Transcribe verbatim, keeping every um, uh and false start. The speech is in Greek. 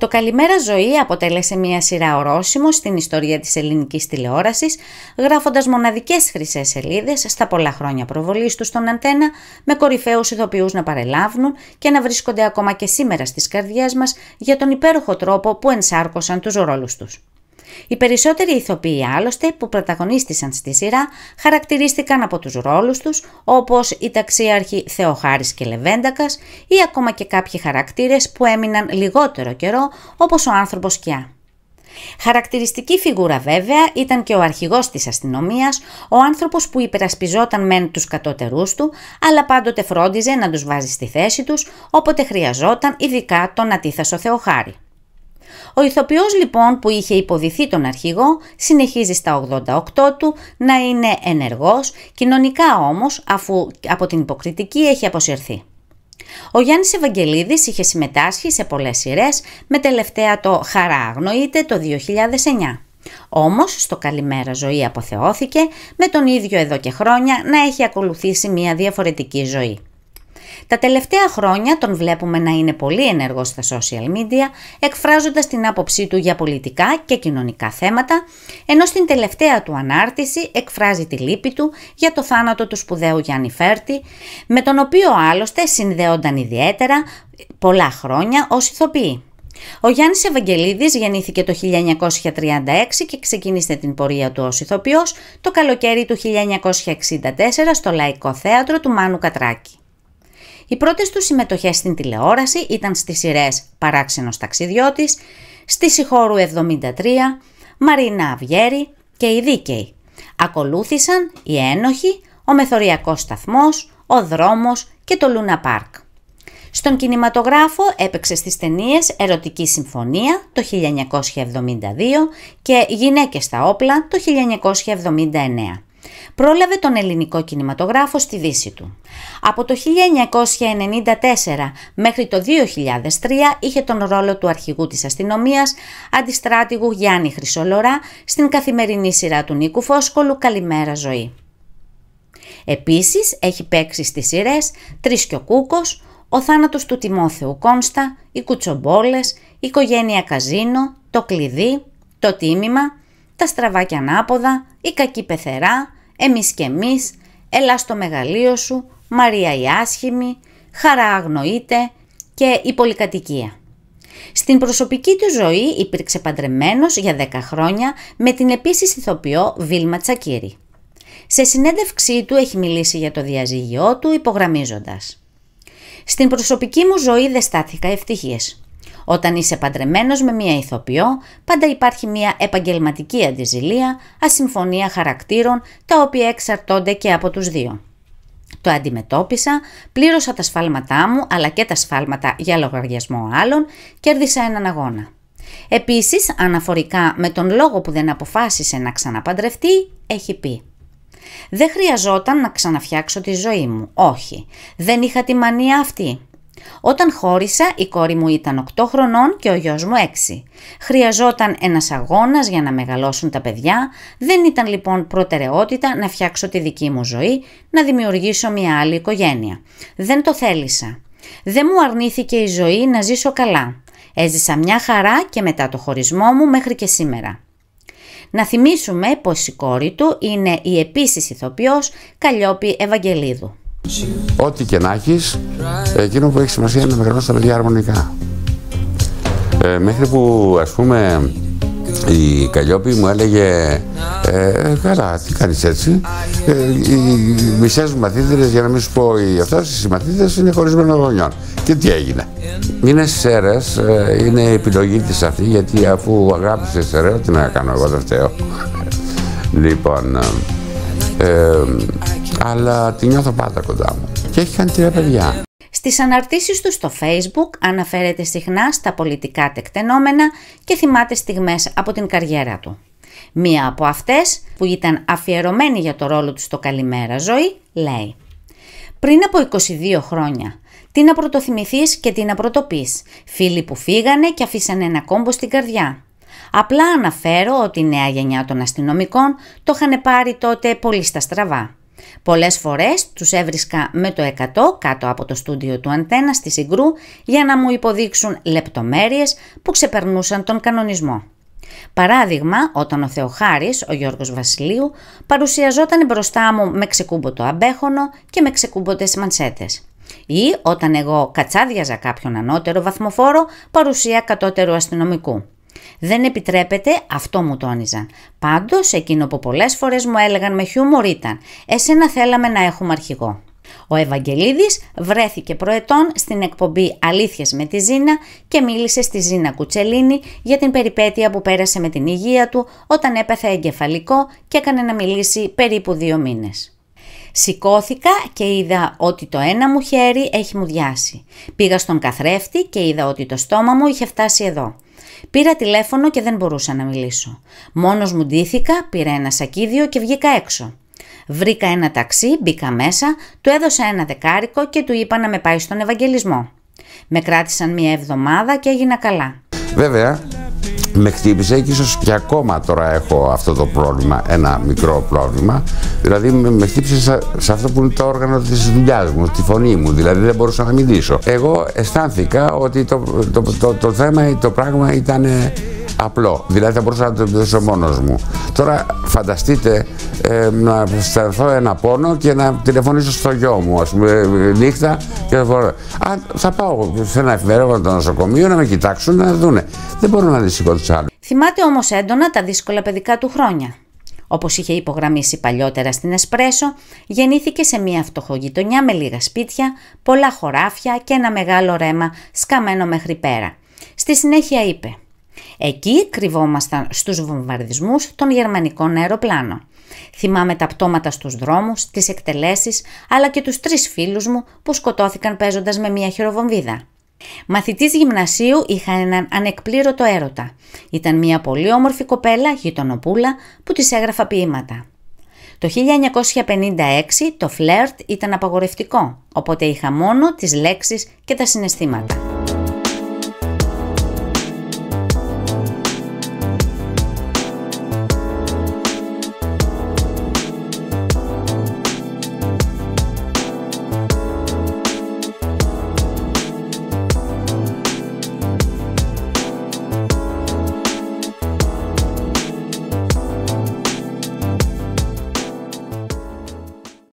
Το «Καλημέρα Ζωή» αποτέλεσε μια σειρά ορόσημο στην ιστορία της ελληνικής τηλεόρασης, γράφοντας μοναδικές χρυσές σελίδες στα πολλά χρόνια προβολής του στον Αντένα, με κορυφαίους ηθοποιούς να παρελάβουν και να βρίσκονται ακόμα και σήμερα στις καρδιές μας για τον υπέροχο τρόπο που ενσάρκωσαν τους ρόλους τους. Οι περισσότεροι ηθοποιοί άλλωστε που πρωταγωνίστησαν στη σειρά χαρακτηρίστηκαν από τους ρόλους τους, όπως η ταξίαρχοι Θεοχάρης και Λεβέντακας ή ακόμα και κάποιοι χαρακτήρες που έμειναν λιγότερο καιρό, όπως ο άνθρωπος Σκιά. Χαρακτηριστική φιγούρα βέβαια ήταν και ο αρχηγός της αστυνομίας, ο άνθρωπος που υπερασπιζόταν μεν τους κατώτερούς του, αλλά πάντοτε φρόντιζε να τους βάζει στη θέση τους όποτε χρειαζόταν, ειδικά τον ατίθασο Θεοχάρη. Ο ηθοποιός λοιπόν που είχε υποδηθεί τον αρχηγό συνεχίζει στα ογδόντα οκτώ του να είναι ενεργός, κοινωνικά όμως, αφού από την υποκριτική έχει αποσυρθεί. Ο Γιάννης Ευαγγελίδης είχε συμμετάσχει σε πολλές σειρές, με τελευταία το «Χαρά αγνοείται» το δύο χιλιάδες εννιά. Όμως στο «Καλημέρα Ζωή» αποθεώθηκε, με τον ίδιο εδώ και χρόνια να έχει ακολουθήσει μια διαφορετική ζωή. Τα τελευταία χρόνια τον βλέπουμε να είναι πολύ ενεργός στα social media, εκφράζοντας την άποψή του για πολιτικά και κοινωνικά θέματα, ενώ στην τελευταία του ανάρτηση εκφράζει τη λύπη του για το θάνατο του σπουδαίου Γιάννη Φέρτη, με τον οποίο άλλωστε συνδέονταν ιδιαίτερα πολλά χρόνια ως ηθοποιοί. Ο Γιάννης Ευαγγελίδης γεννήθηκε το χίλια εννιακόσια τριάντα έξι και ξεκίνησε την πορεία του ως ηθοποιός το καλοκαίρι του χίλια εννιακόσια εξήντα τέσσερα στο Λαϊκό Θέατρο του Μάνου Κατράκη. Οι πρώτες του συμμετοχές στην τηλεόραση ήταν στις σειρές «Παράξενος ταξιδιώτης», «Στη Σιχώρου εβδομήντα τρία», «Μαρίνα Αυγέρη» και «Οι Δίκαιοι». Ακολούθησαν «Οι Ένοχοι», «Ο Μεθοριακός Σταθμός», «Ο Δρόμος» και το «Λούνα Πάρκ». Στον κινηματογράφο έπαιξε στις ταινίες «Ερωτική Συμφωνία» το χίλια εννιακόσια εβδομήντα δύο και «Γυναίκες στα όπλα» το χίλια εννιακόσια εβδομήντα εννέα. Πρόλαβε τον ελληνικό κινηματογράφο στη δύση του. Από το χίλια εννιακόσια ενενήντα τέσσερα μέχρι το δύο χιλιάδες τρία είχε τον ρόλο του αρχηγού της αστυνομίας, αντιστράτηγου Γιάννη Χρυσολορά, στην καθημερινή σειρά του Νίκου Φόσκολου «Καλημέρα Ζωή». Επίσης έχει παίξει στις σειρές «Τρεις και ο Κούκος», «Ο θάνατος του Τιμόθεου Κόνστα», «Οι Κουτσομπόλες», «Οικογένεια Καζίνο», «Το Κλειδί», «Το Τίμημα», «Τα Στραβά και Ανάποδα», «Η Κακή Πεθερά», «Εμείς και εμείς», «Έλα στο μεγαλείο σου», «Μαρία η Άσχημη», «Χαρά αγνοείται» και «Η Πολυκατοικία». Στην προσωπική του ζωή υπήρξε παντρεμένος για δέκα χρόνια με την επίσης ηθοποιό Βίλμα Τσακίρη. Σε συνέντευξή του έχει μιλήσει για το διαζύγιό του υπογραμμίζοντας: «Στην προσωπική μου ζωή δεν στάθηκα ευτυχής. Όταν είσαι παντρεμένος με μία ηθοποιό, πάντα υπάρχει μία επαγγελματική αντιζηλία, ασυμφωνία χαρακτήρων, τα οποία εξαρτώνται και από τους δύο. Το αντιμετώπισα, πλήρωσα τα σφάλματά μου, αλλά και τα σφάλματα για λογαριασμό άλλων, κέρδισα έναν αγώνα». Επίσης, αναφορικά με τον λόγο που δεν αποφάσισε να ξαναπαντρευτεί, έχει πει: «Δεν χρειαζόταν να ξαναφτιάξω τη ζωή μου, όχι, δεν είχα τη μανία αυτή. Όταν χώρισα, η κόρη μου ήταν οκτώ χρονών και ο γιος μου έξι. Χρειαζόταν ένας αγώνας για να μεγαλώσουν τα παιδιά, δεν ήταν λοιπόν προτεραιότητα να φτιάξω τη δική μου ζωή, να δημιουργήσω μια άλλη οικογένεια. Δεν το θέλησα. Δεν μου αρνήθηκε η ζωή να ζήσω καλά. Έζησα μια χαρά και μετά το χωρισμό μου μέχρι και σήμερα». Να θυμίσουμε πως η κόρη του είναι η επίσης ηθοποιός Καλλιόπη Ευαγγελίδου. Ό,τι και να έχεις, εκείνο που έχει σημασία είναι να μεγαλώσει τα παιδιά αρμονικά. Ε, μέχρι που, ας πούμε, η Καλλιόπη μου έλεγε ε, «Καλά, τι κάνεις έτσι?» ε, Οι μισές μου μαθήτρες, για να μην σου πω οι αυτές, οι μαθήτρες είναι χωρισμένων γονιών. Και τι έγινε? Είναι σέρες, ε, είναι η επιλογή της αυτή, γιατί αφού αγάπησε σεραίο, τι να κάνω εγώ, δεν φταίω. Λοιπόν, ε, αλλά τη νιώθω πάντα κοντά μου και έχει κάνει τρία παιδιά. Στις αναρτήσεις του στο Facebook αναφέρεται συχνά στα πολιτικά τεκτενόμενα και θυμάται στιγμές από την καριέρα του. Μία από αυτές, που ήταν αφιερωμένη για το ρόλο του στο «Καλημέρα Ζωή», λέει: «Πριν από είκοσι δύο χρόνια, τι να πρωτοθυμηθείς και τι να πρωτοπείς, φίλοι που φύγανε και αφήσανε ένα κόμπο στην καρδιά. Απλά αναφέρω ότι η νέα γενιά των αστυνομικών το είχαν πάρει τότε πολύ στα στραβά. Πολλές φορές τους έβρισκα με το εκατό κάτω από το στούντιο του Αντένα στη Συγκρού για να μου υποδείξουν λεπτομέρειες που ξεπερνούσαν τον κανονισμό. Παράδειγμα, όταν ο Θεοχάρης, ο Γιώργος Βασιλείου, παρουσιαζόταν μπροστά μου με ξεκούμποτο αμπέχονο και με ξεκούμποτες μανσέτες. Ή όταν εγώ κατσάδιαζα κάποιον ανώτερο βαθμοφόρο παρουσία κατώτερου αστυνομικού. Δεν επιτρέπεται, αυτό μου τόνιζαν. Πάντως, εκείνο που πολλές φορές μου έλεγαν με χιούμορ ήταν «Εσένα θέλαμε να έχουμε αρχηγό». Ο Ευαγγελίδης βρέθηκε προετών στην εκπομπή «Αλήθειες με τη Ζήνα» και μίλησε στη Ζήνα Κουτσελίνη για την περιπέτεια που πέρασε με την υγεία του όταν έπαθε εγκεφαλικό και έκανε να μιλήσει περίπου δύο μήνες. Σηκώθηκα και είδα ότι το ένα μου χέρι έχει μουδιάσει. Πήγα στον καθρέφτη και είδα ότι το στόμα μου είχε φτάσει εδώ. Πήρα τηλέφωνο και δεν μπορούσα να μιλήσω. Μόνος μου ντύθηκα, πήρα ένα σακίδιο και βγήκα έξω. Βρήκα ένα ταξί, μπήκα μέσα, του έδωσα ένα δεκάρικο και του είπα να με πάει στον Ευαγγελισμό. Με κράτησαν μία εβδομάδα και έγινα καλά. Βέβαια, με χτύπησε και ίσως και ακόμα τώρα έχω αυτό το πρόβλημα, ένα μικρό πρόβλημα. Δηλαδή με χτύπησε σε, σε αυτό που είναι το όργανο της δουλειάς μου, τη φωνή μου, δηλαδή δεν μπορούσα να μιλήσω. Εγώ αισθάνθηκα ότι το, το, το, το, το θέμα, το πράγμα ήταν απλό, δηλαδή θα μπορούσα να το δώσω μόνος μου. Τώρα φανταστείτε ε, να αισθανθώ ένα πόνο και να τηλεφωνήσω στο γιο μου, ας πούμε, νύχτα και θα πω, α, θα πάω σε ένα εφημερίδα το νοσοκομείο να με κοιτάξουν, να δούνε. Δεν μπορώ να δυσκολεύω τους άλλους. Θυμάται όμως έντονα τα δύσκολα παιδικά του χρόνια. Όπως είχε υπογραμμίσει παλιότερα στην Εσπρέσο, γεννήθηκε σε μια φτωχογειτονιά με λίγα σπίτια, πολλά χωράφια και ένα μεγάλο ρέμα σκαμμένο μέχρι πέρα. Στη συνέχεια είπε «Εκεί κρυβόμασταν στους βομβαρδισμούς των γερμανικών αεροπλάνων. Θυμάμαι τα πτώματα στους δρόμους, τις εκτελέσεις, αλλά και τους τρεις φίλους μου που σκοτώθηκαν παίζοντας με μια χειροβομβίδα. Μαθητής γυμνασίου είχα έναν ανεκπλήρωτο έρωτα. Ήταν μια πολύ όμορφη κοπέλα, γειτονοπούλα, που της έγραφα ποίηματα. Το χίλια εννιακόσια πενήντα έξι το φλερτ ήταν απαγορευτικό, οπότε είχα μόνο τις λέξεις και τα συναισθήματα.